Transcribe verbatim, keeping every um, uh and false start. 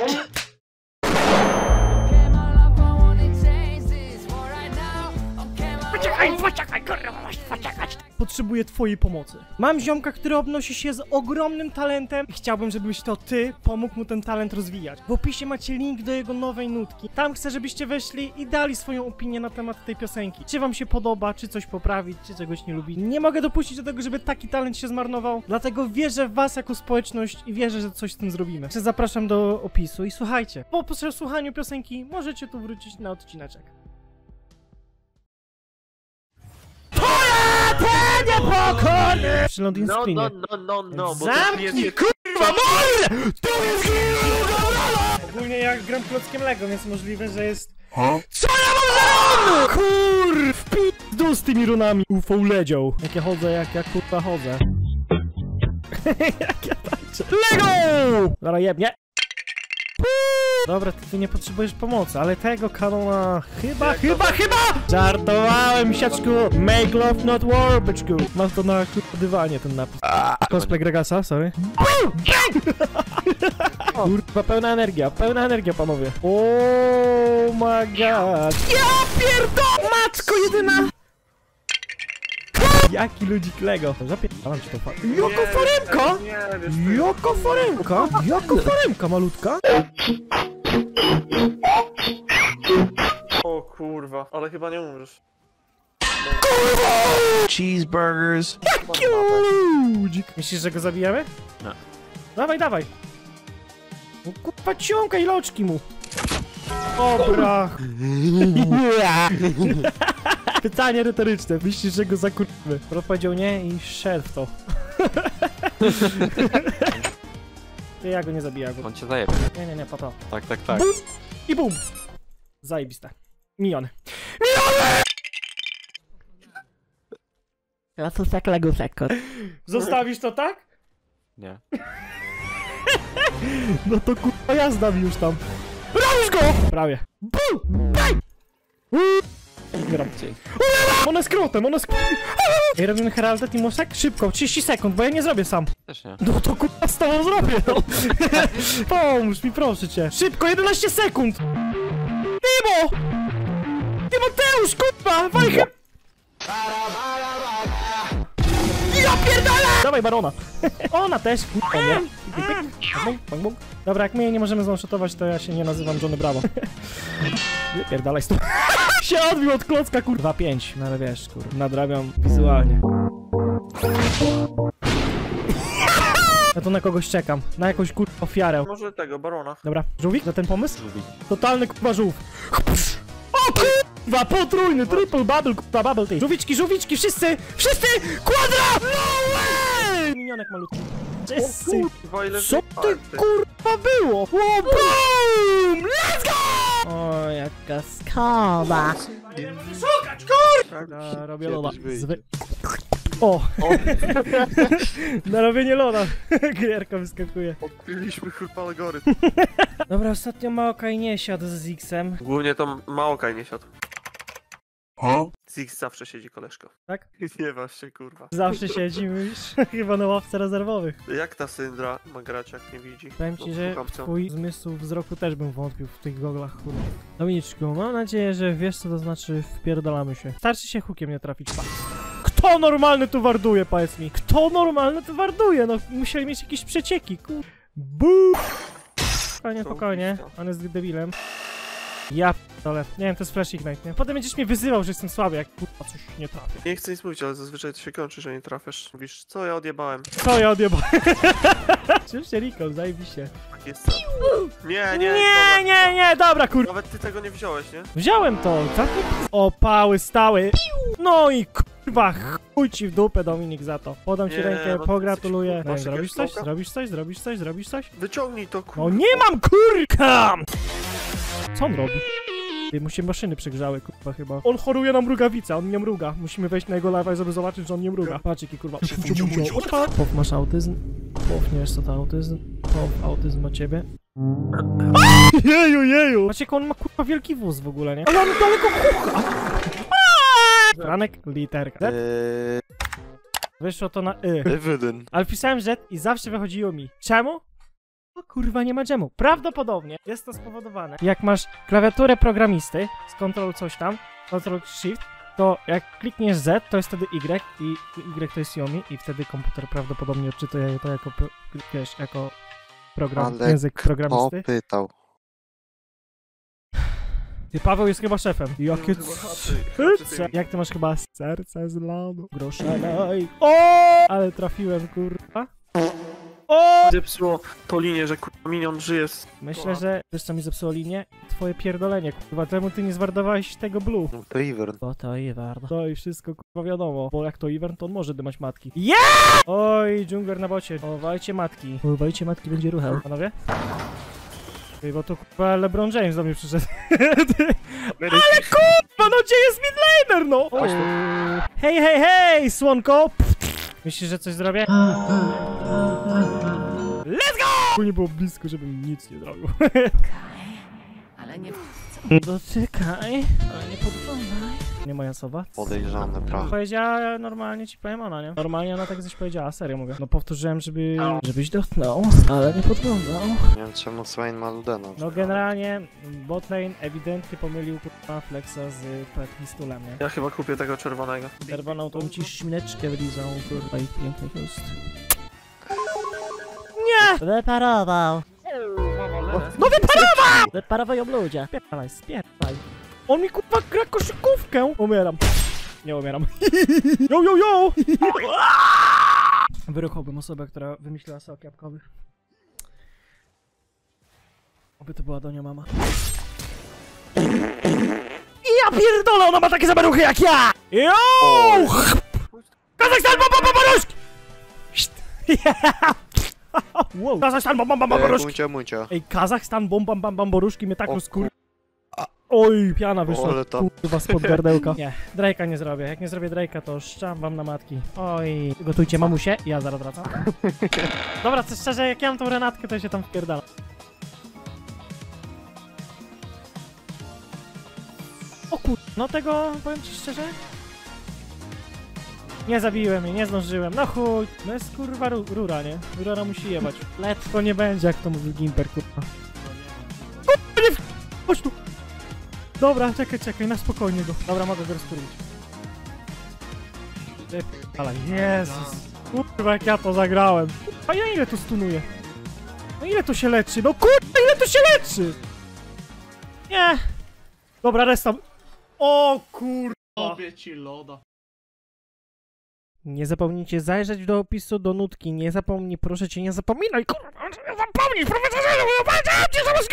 Poczekaj, poczekaj, kurwa, poczekaj. Potrzebuję twojej pomocy. Mam ziomka, który obnosi się z ogromnym talentem i chciałbym, żebyś to ty pomógł mu ten talent rozwijać. W opisie macie link do jego nowej nutki. Tam chcę, żebyście weszli i dali swoją opinię na temat tej piosenki. Czy wam się podoba, czy coś poprawić, czy czegoś nie lubi. Nie mogę dopuścić do tego, żeby taki talent się zmarnował, dlatego wierzę w was jako społeczność i wierzę, że coś z tym zrobimy. Także zapraszam do opisu i słuchajcie. Po przesłuchaniu piosenki możecie tu wrócić na odcineczek. Niepokorny! Przy Londyn No, Screenie. no, no, no, no, bo Zamknij, kurwa, mordę! To jest gilda! Ogólnie ja gram klockiem Lego, więc możliwe, że jest... Huh? Co ja mam za rany? Kur... w p***du z tymi runami. Ufo uledział. Jak ja chodzę, jak ja kurwa chodzę. Jak ja tańczę. Lego! Zaraz jebnie. Dobra, ty tu nie potrzebujesz pomocy, ale tego kanona chyba, Jak chyba, to... chyba! Żartowałem, siaczku! Make love not war, byczku! Mam to na dywanie, ten napis. Cosplay Gregasa, sorry. Kurwa, pełna energia, pełna energia, panowie. Oh my god! Ja pierdolę! Matko jedyna! Jaki ludzik Lego? Zapierdalam ci to fa... Joko foremka! Joko foremka! Joko foremka malutka! O kurwa, ale chyba nie umrzesz. Kurwa! Cheeseburgers. Jaki ludzik! Myślisz, że go zabijemy? Nie. Dawaj, dawaj! No kurwa, ciąkaj loczki mu! Dobra! Pytanie retoryczne. Myślisz, że go zakurwimy? Prof powiedział nie i szedł w to. Ty, ja go nie zabijam. On cię zajebie. Nie, nie, nie, pa, pa. Tak, tak, tak. Bum! I bum! Zajebiste. Miliony. Miliony! Ja to tak Lego sektor. Zostawisz to tak? Nie. No to kurwa jazda mi już tam. Robisz go! Prawie. Bum! Daj! Gram. One skrótem, one skrótem. Ej, robimy Heralda Timosek? Szybko, trzydzieści sekund, bo ja nie zrobię sam. Też nie. No to kurwa z tobą zrobię, no. Pomóż mi, proszę cię. Szybko, jedenaście sekund. Timo! Timoteusz, kurwa, wajchę. Ja pierdolę! Dawaj Barona. Ona też, kurwa, nie? Dobra, jak my jej nie możemy zonshotować, to ja się nie nazywam Johnny Bravo. Wypierdalaj stąd. Się odbił od klocka, kurwa, pięć. No ale wiesz, kurwa, nadrabiam wizualnie. Ja to na kogoś czekam. Na jakąś kurwa ofiarę. Może tego, Barona. Dobra, żółwik za ten pomysł? Żółwik. Totalny kurwa żółw. O kurwa, potrójny, triple bubble, kurwa bubble tea. Żółwiczki, żółwiczki, wszyscy, wszyscy, kwadra! No way! Minionek malutki. Wszyscy. Kurwa, ile Co ty kurwa było? O, boom! Let's go! O, jaka skala. Nie możesz szukać, kurwa! Robię loda. Zwy... O! Na robienie loda. Gierka wyskakuje. Odkryliśmy kurwa algorytm. Dobra, ostatnio Maokaj nie siadł z Zixem. Głównie to Maokaj nie siadł. Huh? Zix zawsze siedzi, koleżko. Tak? Nie waż się, kurwa. Zawsze siedzi, mówisz? Chyba na ławce rezerwowych. Jak ta Syndra ma grać, jak nie widzi? Powiem ci, że Słucham cię. twój zmysł wzroku też bym wątpił w tych goglach, kurwa. Dominiczku, mam nadzieję, że wiesz co to znaczy wpierdalamy się. Starczy się hukiem nie trafić, pa. Kto normalny tu warduje, powiedz mi? Kto normalny tu warduje? No, musieli mieć jakieś przecieki, kur... Buu! Spokojnie, spokojnie. On jest debilem. Ja p***ole. Nie wiem, to jest Flash Ignite, nie? Potem będziesz mnie wyzywał, że jestem słaby, jak kurwa coś nie trafię. Nie chcę nic mówić, ale zazwyczaj to się kończy, że nie trafisz. Mówisz, co ja odjebałem? Co ja odjebałem? Oczywiście Recall, zajebiście. Tak jest sam. Nie, nie, Nie, dobra. nie, nie, dobra, kurwa. Nawet ty tego nie wziąłeś, nie? Wziąłem to, tak? Opały stały. No i kurwa, chuj ci w dupę, Dominik, za to. Podam ci Nie, rękę, no ty pogratuluję. jesteś, No, masz zrobisz jakiegoś coś? smoka? Zrobisz coś? Zrobisz coś? Zrobisz coś? Wyciągnij to, kurwa. No nie mam, kurka! Co on robi? Ty, mu się maszyny przegrzały, kurwa, chyba. On choruje na mrugawicę, on nie mruga. Musimy wejść na jego live'a, żeby zobaczyć, że on nie mruga. Patrz, jaki kurwa. Pow, masz autyzm? Pow, nie wiesz co to autyzm? Pow, autyzm ma ciebie. Jeju, jeju! Patrz, jak on ma kurwa wielki wóz w ogóle, nie? Ale on daleko kucha! Franek, literka. Eee, Wyszło to na y. Evelyn. Ale pisałem Z i zawsze wychodziło mi. Czemu? O kurwa, nie ma dżemu. Prawdopodobnie jest to spowodowane. Jak masz klawiaturę programisty z Ctrl coś tam, Ctrl Shift, to jak klikniesz Z, to jest wtedy Y i Y to jest Yomi i wtedy komputer prawdopodobnie odczytuje to jako, pro, wiesz, jako program, Ale język programisty. Kto pytał? Ty, Paweł jest chyba szefem. Jakie Chyba chaty, chaty c... tymi. Jak ty masz chyba serce z lodu? Groszelej. O! Ale trafiłem, kurwa. O! Zepsuło to linię, że kurwa minion żyje z... Myślę, że wiesz co mi zepsuło linię? Twoje pierdolenie, kurwa. Czemu ty nie zwardowałeś tego blue? No to Ivern. Bo to Ivern. To i wszystko kurwa wiadomo. Bo jak to Ivern, to on może dymać matki. Yeah! Oj, dżungler na bocie. Chowajcie matki. Chowajcie matki, będzie ruchał. Panowie? Ej, bo to kurwa LeBron James do mnie przyszedł. Ale kurwa, no gdzie jest midlaner, no? Chodź tu. Hej, hej, hej, słonko! Myślisz, że coś zrobię? Let's go! Nie było blisko, żebym nic nie zrobił. Ale nie... Dotykaj, ale nie podglądaj. Nie moja sowa. Podejrzane, prawda? Powiedziała, normalnie ci powiem ona, nie? Normalnie ona tak coś powiedziała, serio mówię. No powtórzyłem, żeby... żebyś dotknął, ale nie podglądał. Nie wiem czemu Swain ma Ludena. No generalnie botlane ewidentnie pomylił kurwa Flexa z Pistulem, nie? Ja chyba kupię tego czerwonego. Czerwoną tą ci śmineczkę wylizał, kurwa, i piękny ust. Nie! Wyparował! No wyparował! Wyparował ją ludzie. Spierdalaj, spierdalaj. On mi kurwa gra koszykówkę. Umieram. Nie umieram. Jo, jo, jo! Wyruchałbym osobę, która wymyśliła sok jabłkowy. Oby to była Donia mama. Ja pierdolę, ona ma takie same ruchy jak ja! Jo! Kazachstan, bom, bom, bom, boruszki! Wow. Kazachstan, bom, bom, bom, boruszki! Muncia, muncia. Ej, Kazachstan, bom, bam, bam, bam, boruszki mnie tak rozkur... Oj, piana wyszła, Ale to- kurwa, spod gardełka. Nie, Drake'a nie zrobię. Jak nie zrobię Drake'a, to szczam wam na matki. Oj, gotujcie mamusie, ja zaraz wracam. Dobra, co szczerze, jak ja mam tą Renatkę, to się tam wpierdalam. O kur... no tego, powiem ci szczerze... Nie zabiłem jej, nie zdążyłem, no chuj. No jest kurwa ru rura, nie? Rura musi jebać. Letko nie będzie, jak to mówił Gimper, kurwa. Kurwa, nie w... Chodź tu! Dobra, czekaj, czekaj, na spokojnie go. Dobra, mogę go rozkurwić. Ale Jezus. Kurwa, jak ja to zagrałem. A ja ile to stunuję? No ile to się leczy? No kurwa, ile to się leczy? Nie. Dobra, restam. O kurwa. Robię ci loda. Nie zapomnijcie zajrzeć do opisu do nutki. Nie zapomnij, proszę cię, nie zapominaj, kurwa, nie zapomnij, proszę cię,